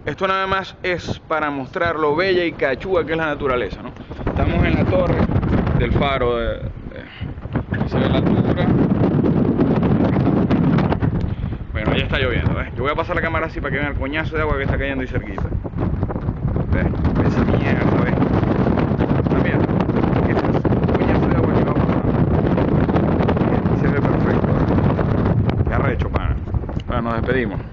esto nada más es para mostrar lo bella y cachúa que es la naturaleza, ¿no? Estamos en la torre del faro se ve la altura. Bueno, ya está lloviendo, ¿ves? Yo voy a pasar la cámara así para que vean el coñazo de agua que está cayendo ahí cerquita. ¿Ves? Esa mierda, ¿ves? Esta mierda. ¿Qué es eso? Coñazo de agua que va pasando. Se ve perfecto. Qué arrecho, pana. Bueno, nos despedimos.